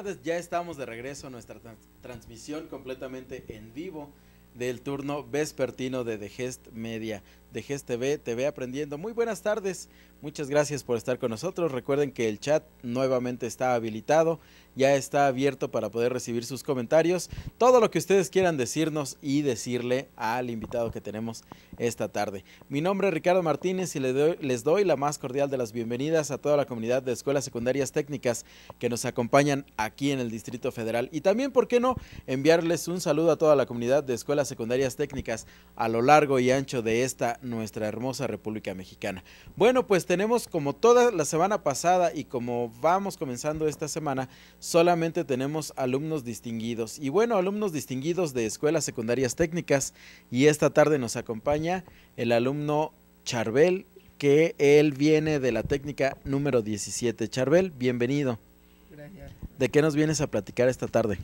tardes, ya estamos de regreso a nuestra transmisión completamente en vivo del turno vespertino de Gest Media, de Gest TV, TV Aprendiendo. Muy buenas tardes, muchas gracias por estar con nosotros. Recuerden que el chat nuevamente está habilitado, ya está abierto para poder recibir sus comentarios, todo lo que ustedes quieran decirnos y decirle al invitado que tenemos esta tarde. Mi nombre es Ricardo Martínez y les doy la más cordial de las bienvenidas a toda la comunidad de escuelas secundarias técnicas que nos acompañan aquí en el Distrito Federal, y también, ¿por qué no?, enviarles un saludo a toda la comunidad de escuelas secundarias técnicas a lo largo y ancho de esta nuestra hermosa República Mexicana. Bueno, pues tenemos, como toda la semana pasada y como vamos comenzando esta semana, solamente tenemos alumnos distinguidos. Y bueno, alumnos distinguidos de escuelas secundarias técnicas, y esta tarde nos acompaña el alumno Charbel, que él viene de la técnica número 17. Charbel, bienvenido. Gracias. ¿De qué nos vienes a platicar esta tarde?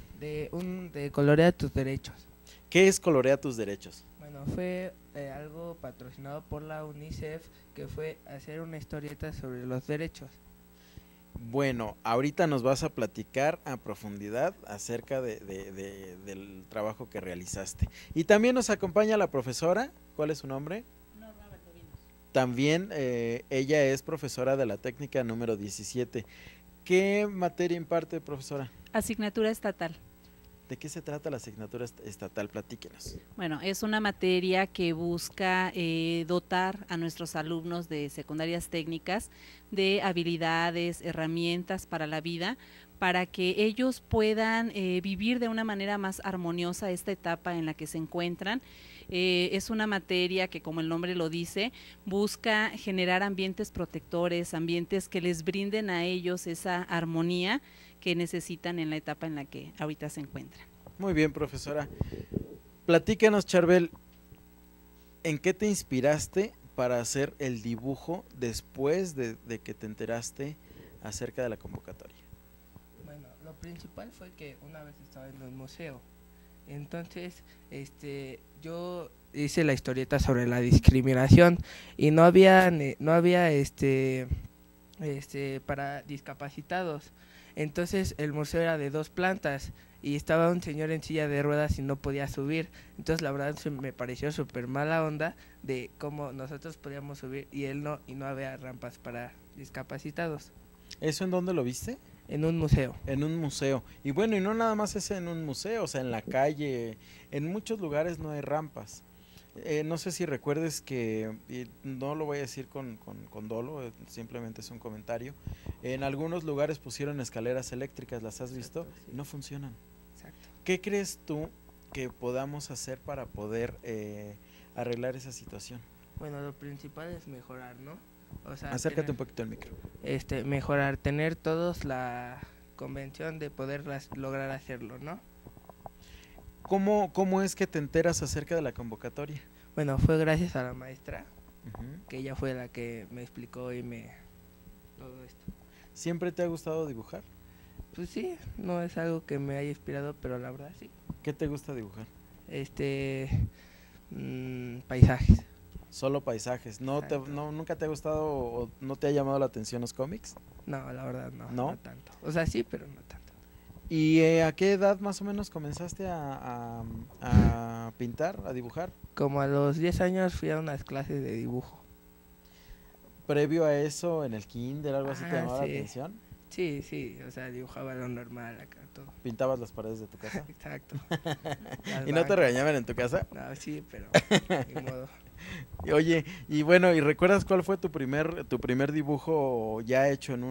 De Colorea tus derechos. ¿Qué es Colorea tus derechos? Bueno, fue algo patrocinado por la UNICEF, que fue hacer una historieta sobre los derechos. Bueno, ahorita nos vas a platicar a profundidad acerca del trabajo que realizaste. Y también nos acompaña la profesora. ¿Cuál es su nombre? Norma Valdovinos. También ella es profesora de la técnica número 17. ¿Qué materia imparte, profesora? Asignatura estatal. ¿De qué se trata la asignatura estatal? Platíquenos. Bueno, es una materia que busca dotar a nuestros alumnos de secundarias técnicas de habilidades, herramientas para la vida, para que ellos puedan vivir de una manera más armoniosa esta etapa en la que se encuentran. Es una materia que, como el nombre lo dice, busca generar ambientes protectores, ambientes que les brinden a ellos esa armonía que necesitan en la etapa en la que ahorita se encuentran. Muy bien, profesora. Platícanos, Charbel, ¿en qué te inspiraste para hacer el dibujo después de que te enteraste acerca de la convocatoria? Bueno, lo principal fue que una vez estaba en un museo. Entonces, yo hice la historieta sobre la discriminación y no había para discapacitados. Entonces el museo era de 2 plantas y estaba un señor en silla de ruedas y no podía subir. Entonces la verdad me pareció súper mala onda de cómo nosotros podíamos subir y él no, y no había rampas para discapacitados. ¿Eso en dónde lo viste? En un museo. En un museo. Y bueno, y no nada más es en un museo, o sea, en la calle, en muchos lugares no hay rampas. No sé si recuerdes que, y no lo voy a decir con dolo, simplemente es un comentario, en algunos lugares pusieron escaleras eléctricas, ¿las has visto? Exacto, sí. No funcionan. Exacto. ¿Qué crees tú que podamos hacer para poder arreglar esa situación? Bueno, lo principal es mejorar, ¿no? O sea, Acércate un poquito al micro. Mejorar, tener todos la convención de poder lograr hacerlo, ¿no? ¿Cómo es que te enteras acerca de la convocatoria? Bueno, fue gracias a la maestra, Uh-huh. que ella fue la que me explicó todo esto. ¿Siempre te ha gustado dibujar? Pues sí, no es algo que me haya inspirado, pero la verdad sí. ¿Qué te gusta dibujar? Paisajes. Solo paisajes. Exacto. ¿Nunca te ha gustado o no te ha llamado la atención los cómics? No, la verdad no. ¿No? No tanto. O sea, sí, pero no tanto. ¿Y a qué edad más o menos comenzaste a pintar, a dibujar? Como a los 10 años fui a unas clases de dibujo. ¿Previo a eso, en el kinder, algo así te Ah, llamaba la sí. atención? Sí, o sea, dibujaba lo normal acá, todo. ¿Pintabas las paredes de tu casa? Exacto. ¿Y no te regañaban en tu casa? No, sí, pero ni modo. Oye, y bueno, ¿y recuerdas cuál fue tu primer dibujo ya hecho en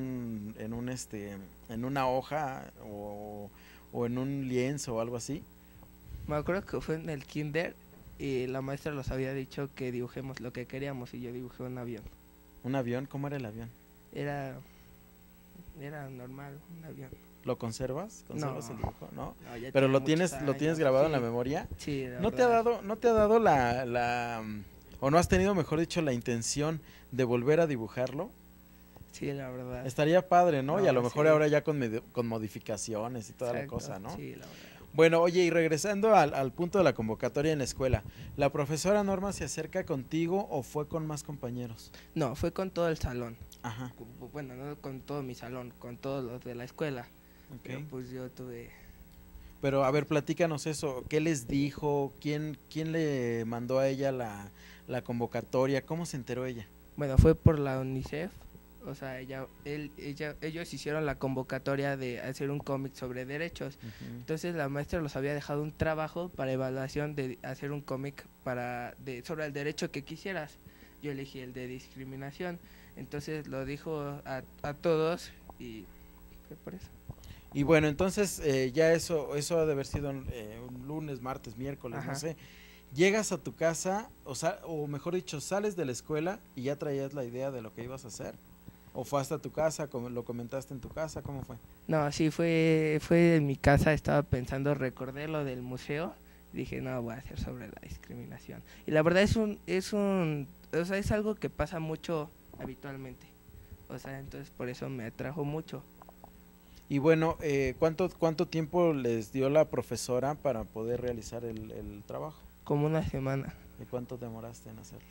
una hoja o en un lienzo o algo así? Me acuerdo que fue en el kinder y la maestra nos había dicho que dibujemos lo que queríamos y yo dibujé un avión. ¿Un avión? ¿Cómo era el avión? Era normal, un avión. ¿Lo conservas? ¿Conservas No. el dibujo? ¿No? No, ya ¿Pero tiene lo muchos tienes años, grabado en sí. la memoria? Sí, la ¿No te ha verdad. dado o no has tenido, mejor dicho, la intención de volver a dibujarlo? Sí, la verdad. Estaría padre, ¿no? Y a lo No, mejor sí. ahora ya con modificaciones y toda la Exacto, cosa, ¿no? Sí, la verdad. Bueno, oye, y regresando al punto de la convocatoria en la escuela, ¿la profesora Norma se acerca contigo o fue con más compañeros? No, fue con todo el salón. Ajá. Bueno, no con todo mi salón, con todos los de la escuela. Pero pues yo tuve... Pero a ver, platícanos eso, ¿qué les dijo? ¿Quién le mandó a ella la convocatoria? ¿Cómo se enteró ella? Bueno, fue por la UNICEF, o sea, ellos hicieron la convocatoria de hacer un cómic sobre derechos. Entonces la maestra los había dejado un trabajo para evaluación de hacer un cómic sobre el derecho que quisieras. Yo elegí el de discriminación, entonces lo dijo a todos y fue por eso. Y bueno, entonces ya eso ha de haber sido un lunes, martes, miércoles, Ajá. no sé. Llegas a tu casa, o mejor dicho, sales de la escuela y ya traías la idea de lo que ibas a hacer. ¿O fue hasta tu casa, lo comentaste en tu casa? ¿Cómo fue? No, sí, fue en mi casa, estaba pensando, recordé lo del museo, dije, no, voy a hacer sobre la discriminación. Y la verdad es algo que pasa mucho habitualmente, o sea, entonces por eso me atrajo mucho. Y bueno, ¿cuánto tiempo les dio la profesora para poder realizar el trabajo? Como una semana. ¿Y cuánto demoraste en hacerlo?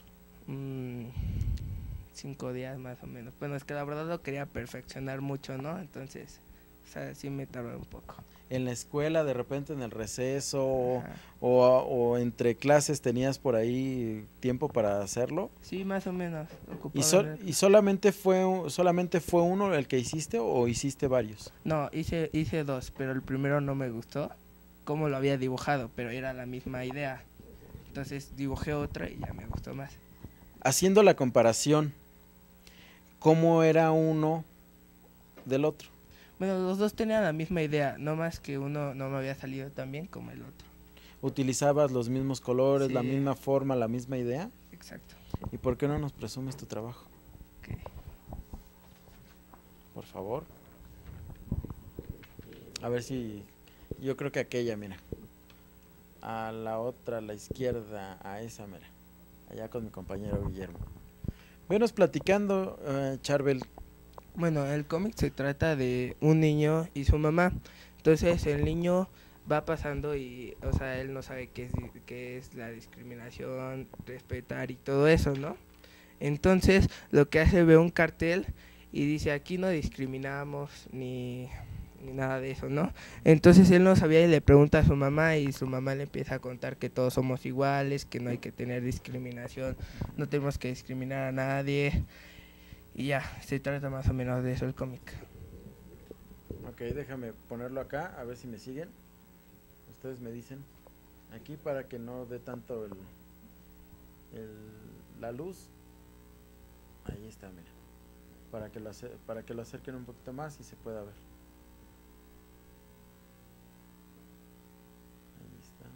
5 días más o menos. Bueno, es que la verdad lo quería perfeccionar mucho, ¿no? Entonces, o sea, sí me tardó un poco. ¿En la escuela, de repente en el receso Ajá. o entre clases tenías por ahí tiempo para hacerlo? Sí, más o menos. ¿Y solamente fue uno el que hiciste o hiciste varios? No, hice 2, pero el primero no me gustó cómo lo había dibujado, pero era la misma idea. Entonces dibujé otro y ya me gustó más. Haciendo la comparación, ¿cómo era uno del otro? Bueno, los dos tenían la misma idea, no más que uno no me había salido tan bien como el otro. ¿Utilizabas los mismos colores, Sí. la misma forma, la misma idea? Exacto. ¿Y por qué no nos presumes tu trabajo? Okay. Por favor. A ver si... Yo creo que aquella, mira. A la otra, a la izquierda, a esa, mira. Allá con mi compañero Guillermo. Venos platicando, Charbel. Bueno, el cómic se trata de un niño y su mamá. Entonces el niño va pasando y, o sea, él no sabe qué es la discriminación, respetar y todo eso, ¿no? Entonces lo que hace, ve un cartel y dice, aquí no discriminamos ni nada de eso, ¿no? Entonces él no sabía y le pregunta a su mamá y su mamá le empieza a contar que todos somos iguales, que no hay que tener discriminación, no tenemos que discriminar a nadie. Y ya, se trata más o menos de eso el cómic. Ok, déjame ponerlo acá, a ver si me siguen. Ustedes me dicen. Aquí para que no dé tanto la luz. Ahí está, mira. Para que lo acerquen un poquito más y se pueda ver. Ahí está.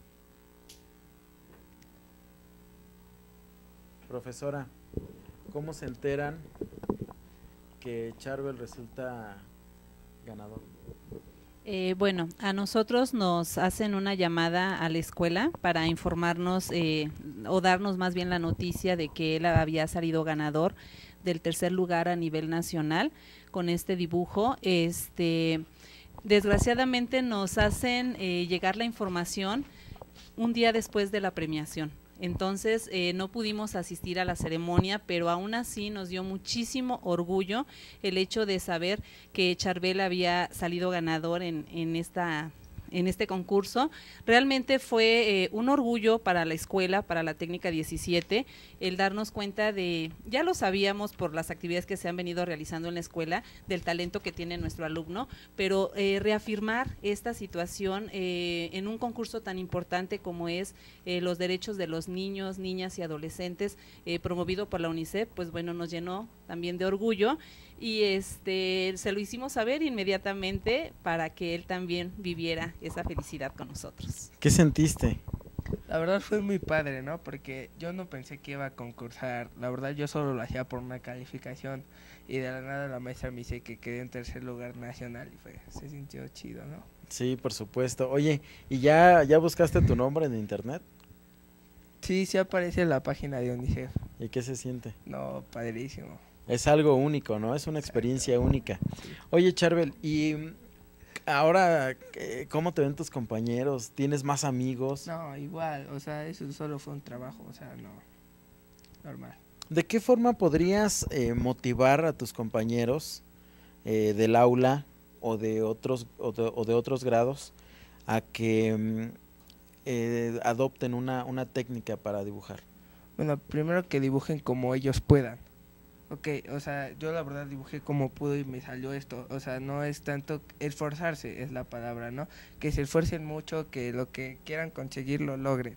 Profesora, ¿cómo se enteran que Charbel resulta ganador? Bueno, a nosotros nos hacen una llamada a la escuela para informarnos o darnos más bien la noticia de que él había salido ganador del 3er lugar a nivel nacional con este dibujo. Desgraciadamente nos hacen llegar la información un día después de la premiación. Entonces no pudimos asistir a la ceremonia, pero aún así nos dio muchísimo orgullo el hecho de saber que Charbel había salido ganador en este concurso. Realmente fue un orgullo para la escuela, para la técnica 17, el darnos cuenta de, ya lo sabíamos por las actividades que se han venido realizando en la escuela, del talento que tiene nuestro alumno, pero reafirmar esta situación en un concurso tan importante como es los derechos de los niños, niñas y adolescentes, promovido por la UNICEF, pues bueno, nos llenó también de orgullo. Y se lo hicimos saber inmediatamente para que él también viviera esa felicidad con nosotros. ¿Qué sentiste? La verdad fue muy padre, ¿no? Porque yo no pensé que iba a concursar. La verdad yo solo lo hacía por una calificación y de la nada la maestra me dice que quedé en 3er lugar nacional y se sintió chido, ¿no? Sí, por supuesto. Oye, ¿y ya buscaste tu nombre en internet? Sí, sí aparece en la página de UNICEF. ¿Y qué se siente? No, padrísimo. Es algo único, ¿no? Es una experiencia única. Oye, Charbel, ¿y ahora cómo te ven tus compañeros? ¿Tienes más amigos? No, igual, o sea, eso solo fue un trabajo, o sea, no, normal. ¿De qué forma podrías motivar a tus compañeros del aula o de otros grados a que adopten una técnica para dibujar? Bueno, primero que dibujen como ellos puedan. Ok, o sea, yo la verdad dibujé como pude y me salió esto. O sea, no es tanto esforzarse, es la palabra, ¿no? Que se esfuercen mucho, que lo que quieran conseguir lo logren.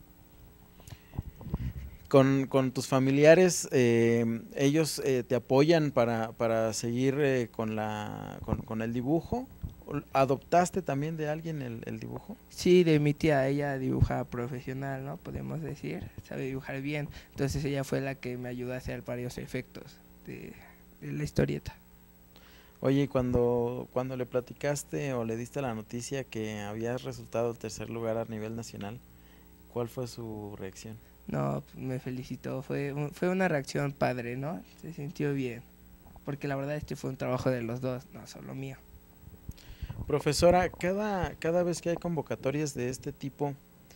Con tus familiares, ellos te apoyan para seguir con el dibujo. ¿Adoptaste también de alguien el dibujo? Sí, de mi tía, ella dibuja profesional, ¿no? Podemos decir, sabe dibujar bien. Entonces ella fue la que me ayudó a hacer varios efectos de la historieta. Oye, ¿y cuando le platicaste o le diste la noticia que habías resultado tercer lugar a nivel nacional, cuál fue su reacción? No, me felicitó, fue una reacción padre, ¿no? Se sintió bien, porque la verdad fue un trabajo de los dos, no solo mío. Profesora, cada vez que hay convocatorias de este tipo,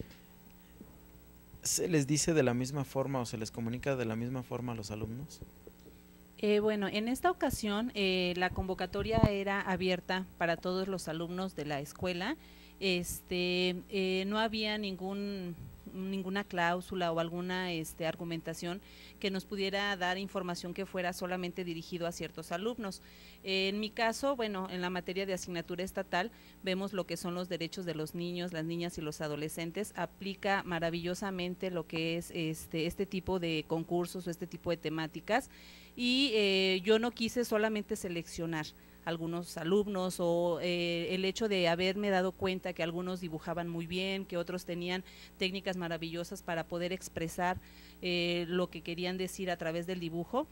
¿se les dice de la misma forma o se les comunica de la misma forma a los alumnos? Bueno, en esta ocasión la convocatoria era abierta para todos los alumnos de la escuela. No había ninguna cláusula o alguna argumentación que nos pudiera dar información que fuera solamente dirigido a ciertos alumnos. En mi caso, bueno, en la materia de asignatura estatal vemos lo que son los derechos de los niños, las niñas y los adolescentes. Aplica maravillosamente lo que es este tipo de concursos o este tipo de temáticas, y yo no quise solamente seleccionar algunos alumnos o el hecho de haberme dado cuenta que algunos dibujaban muy bien, que otros tenían técnicas maravillosas para poder expresar lo que querían decir a través del dibujo.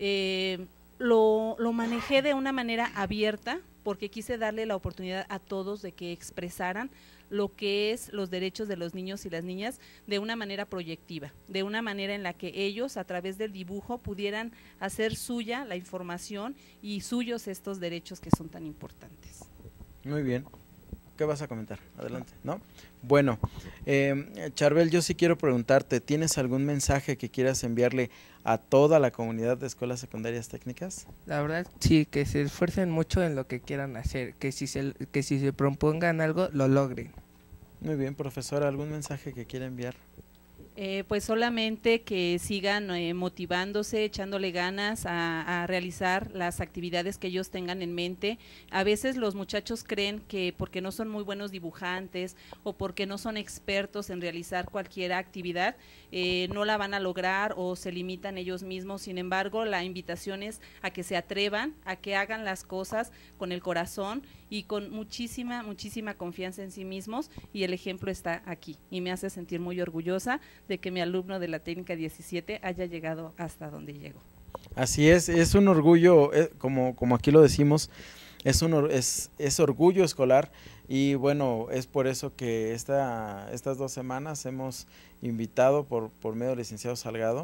Lo manejé de una manera abierta porque quise darle la oportunidad a todos de que expresaran lo que es los derechos de los niños y las niñas de una manera proyectiva, de una manera en la que ellos a través del dibujo pudieran hacer suya la información y suyos estos derechos que son tan importantes. Muy bien. ¿Qué vas a comentar? Adelante, ¿no? Bueno, Charbel, yo sí quiero preguntarte, ¿tienes algún mensaje que quieras enviarle a toda la comunidad de escuelas secundarias técnicas? La verdad, sí, que se esfuercen mucho en lo que quieran hacer, que si se propongan algo, lo logren. Muy bien, profesora, ¿algún mensaje que quiera enviar? Pues solamente que sigan motivándose, echándole ganas a realizar las actividades que ellos tengan en mente. A veces los muchachos creen que porque no son muy buenos dibujantes o porque no son expertos en realizar cualquier actividad, no la van a lograr o se limitan ellos mismos. Sin embargo, la invitación es a que se atrevan, a que hagan las cosas con el corazón y con muchísima confianza en sí mismos, y el ejemplo está aquí y me hace sentir muy orgullosa de que mi alumno de la técnica 17 haya llegado hasta donde llegó. Así es un orgullo, como aquí lo decimos, es orgullo escolar, y bueno, es por eso que estas 2 semanas hemos invitado por medio del licenciado Salgado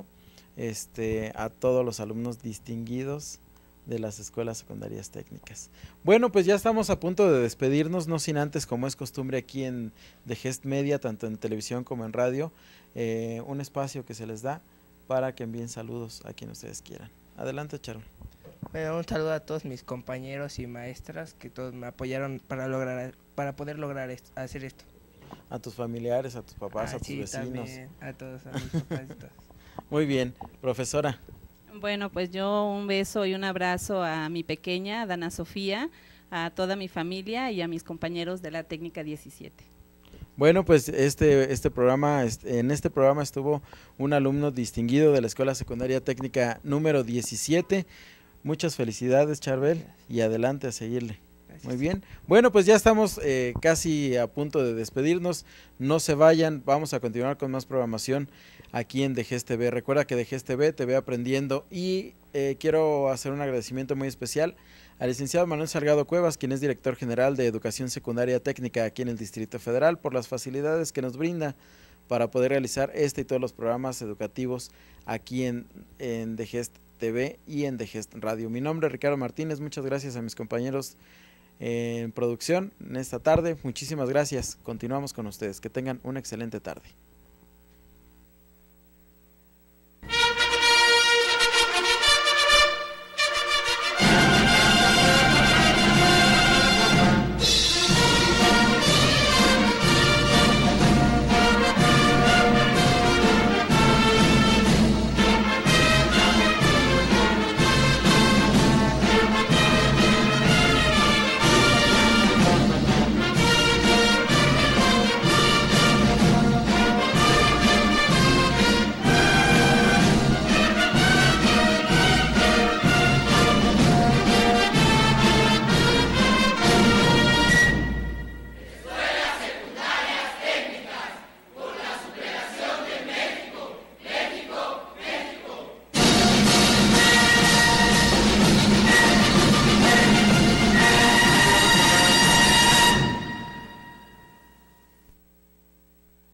a todos los alumnos distinguidos de las escuelas secundarias técnicas. Bueno, pues ya estamos a punto de despedirnos, no sin antes, como es costumbre aquí en The Gest Media, tanto en televisión como en radio, un espacio que se les da para que envíen saludos a quien ustedes quieran. Adelante, Charo. Bueno, un saludo a todos mis compañeros y maestras que todos me apoyaron para poder lograr hacer esto. A tus familiares, a tus papás, a tus sí, vecinos. También, a todos, a mis papás y todos. Muy bien, profesora. Bueno, pues yo un beso y un abrazo a mi pequeña, Dana Sofía, a toda mi familia y a mis compañeros de la técnica 17. Bueno, pues en este programa estuvo un alumno distinguido de la Escuela Secundaria Técnica número 17. Muchas felicidades, Charbel, y adelante a seguirle. Gracias. Muy bien. Bueno, pues ya estamos casi a punto de despedirnos. No se vayan, vamos a continuar con más programación aquí en The Gest TV. Recuerda que The Gest TV te ve aprendiendo, y quiero hacer un agradecimiento muy especial al licenciado Manuel Salgado Cuevas, quien es director general de Educación Secundaria Técnica aquí en el Distrito Federal, por las facilidades que nos brinda para poder realizar y todos los programas educativos aquí en The Gest TV y en The Gest Radio. Mi nombre es Ricardo Martínez, muchas gracias a mis compañeros en producción en esta tarde, muchísimas gracias, continuamos con ustedes, que tengan una excelente tarde.